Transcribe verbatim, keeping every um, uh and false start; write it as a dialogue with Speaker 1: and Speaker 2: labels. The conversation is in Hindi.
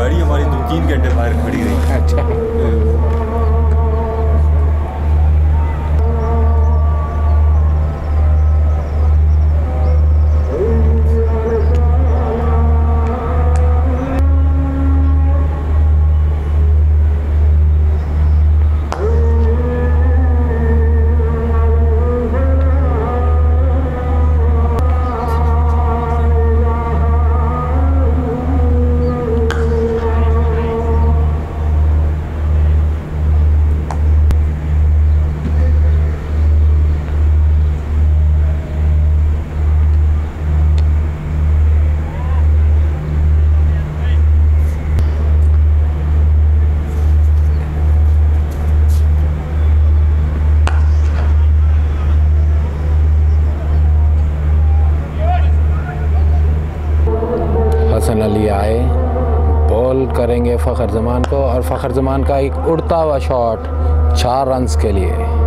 Speaker 1: गाड़ी हमारी दो तीन घंटे बाहर खड़ी रही।
Speaker 2: अच्छा। हसन अली आए, बॉल करेंगे फ़खर जमान को और फ़खर जमान का एक उड़ता हुआ शॉट चार रन्स के लिए।